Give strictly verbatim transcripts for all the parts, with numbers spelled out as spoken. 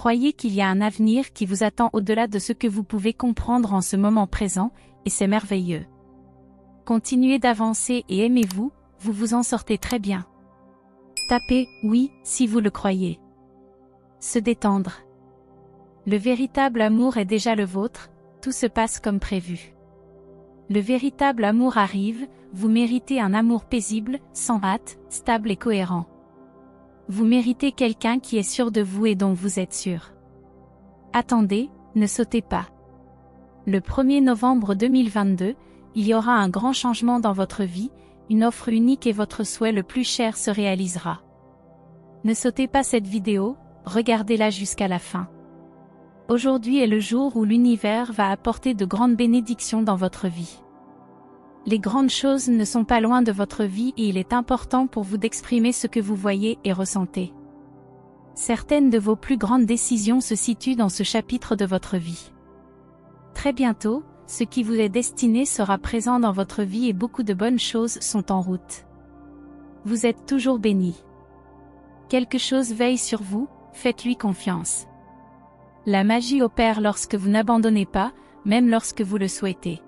Croyez qu'il y a un avenir qui vous attend au-delà de ce que vous pouvez comprendre en ce moment présent, et c'est merveilleux. Continuez d'avancer et aimez-vous, vous vous en sortez très bien. Tapez « oui » si vous le croyez. Se détendre. Le véritable amour est déjà le vôtre, tout se passe comme prévu. Le véritable amour arrive, vous méritez un amour paisible, sans hâte, stable et cohérent. Vous méritez quelqu'un qui est sûr de vous et dont vous êtes sûr. Attendez, ne sautez pas. Le premier novembre deux mille vingt-deux, il y aura un grand changement dans votre vie, une offre unique et votre souhait le plus cher se réalisera. Ne sautez pas cette vidéo, regardez-la jusqu'à la fin. Aujourd'hui est le jour où l'univers va apporter de grandes bénédictions dans votre vie. Les grandes choses ne sont pas loin de votre vie et il est important pour vous d'exprimer ce que vous voyez et ressentez. Certaines de vos plus grandes décisions se situent dans ce chapitre de votre vie. Très bientôt, ce qui vous est destiné sera présent dans votre vie et beaucoup de bonnes choses sont en route. Vous êtes toujours béni. Quelque chose veille sur vous, faites-lui confiance. La magie opère lorsque vous n'abandonnez pas, même lorsque vous le souhaitez.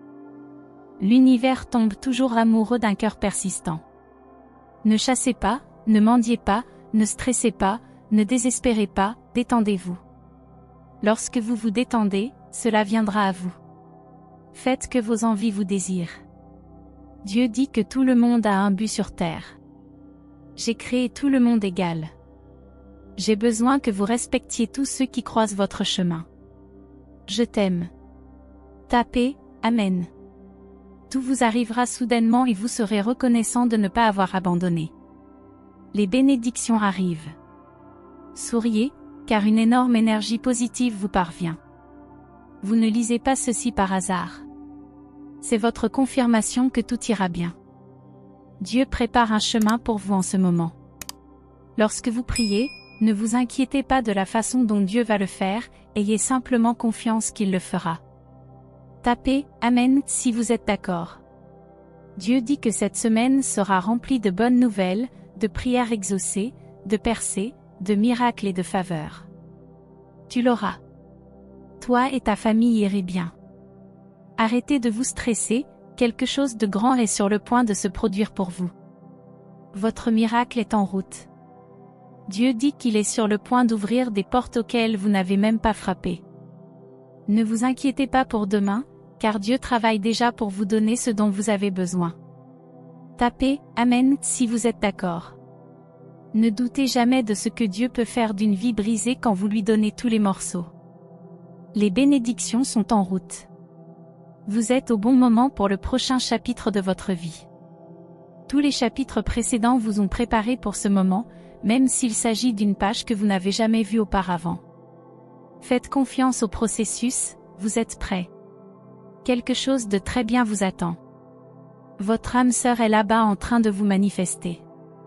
L'univers tombe toujours amoureux d'un cœur persistant. Ne chassez pas, ne mendiez pas, ne stressez pas, ne désespérez pas, détendez-vous. Lorsque vous vous détendez, cela viendra à vous. Faites que vos envies vous désirent. Dieu dit que tout le monde a un but sur terre. J'ai créé tout le monde égal. J'ai besoin que vous respectiez tous ceux qui croisent votre chemin. Je t'aime. Tapez « Amen ». Tout vous arrivera soudainement et vous serez reconnaissant de ne pas avoir abandonné. Les bénédictions arrivent. Souriez, car une énorme énergie positive vous parvient. Vous ne lisez pas ceci par hasard. C'est votre confirmation que tout ira bien. Dieu prépare un chemin pour vous en ce moment. Lorsque vous priez, ne vous inquiétez pas de la façon dont Dieu va le faire, ayez simplement confiance qu'il le fera. Tapez « Amen » si vous êtes d'accord. Dieu dit que cette semaine sera remplie de bonnes nouvelles, de prières exaucées, de percées, de miracles et de faveurs. Tu l'auras. Toi et ta famille irez bien. Arrêtez de vous stresser, quelque chose de grand est sur le point de se produire pour vous. Votre miracle est en route. Dieu dit qu'il est sur le point d'ouvrir des portes auxquelles vous n'avez même pas frappé. Ne vous inquiétez pas pour demain, car Dieu travaille déjà pour vous donner ce dont vous avez besoin. Tapez « Amen » si vous êtes d'accord. Ne doutez jamais de ce que Dieu peut faire d'une vie brisée quand vous lui donnez tous les morceaux. Les bénédictions sont en route. Vous êtes au bon moment pour le prochain chapitre de votre vie. Tous les chapitres précédents vous ont préparé pour ce moment, même s'il s'agit d'une page que vous n'avez jamais vue auparavant. Faites confiance au processus, vous êtes prêts. Quelque chose de très bien vous attend. Votre âme sœur est là-bas en train de vous manifester.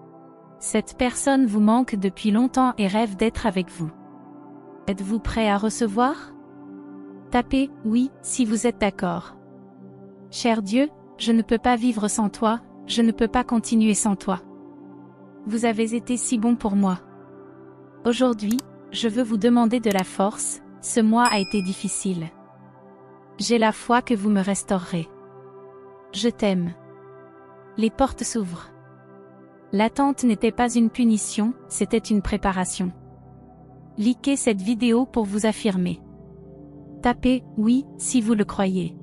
Cette personne vous manque depuis longtemps et rêve d'être avec vous. Êtes-vous prêt à recevoir? Tapez « Oui » si vous êtes d'accord. Cher Dieu, je ne peux pas vivre sans toi, je ne peux pas continuer sans toi. Vous avez été si bon pour moi. Aujourd'hui, je veux vous demander de la force, ce mois a été difficile. J'ai la foi que vous me restaurerez. Je t'aime. Les portes s'ouvrent. L'attente n'était pas une punition, c'était une préparation. Likez cette vidéo pour vous affirmer. Tapez « Oui » si vous le croyez.